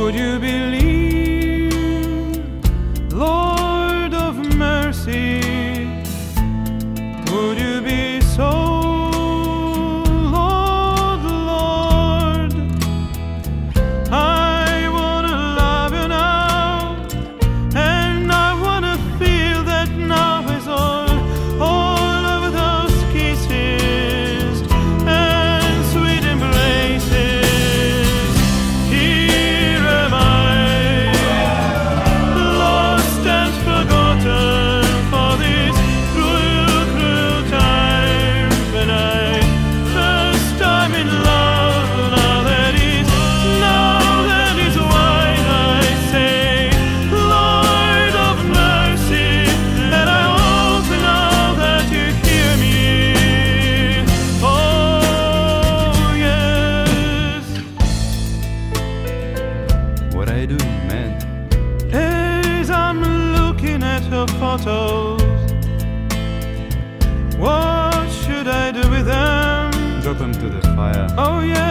Would you believe, Lord of mercy? Would you be so, Lord, Lord? I wanna love you now, and I wanna feel that now is all of those kisses and sweet embraces. Here am I, lost and forgotten for this cruel, cruel time. When I first time in love, now that is why I say, Lord of mercy, and I hope now that you hear me. Oh yes. What are you doing, man? As I'm looking at her photos, what should I do with them? Drop them to the fire. Oh yes.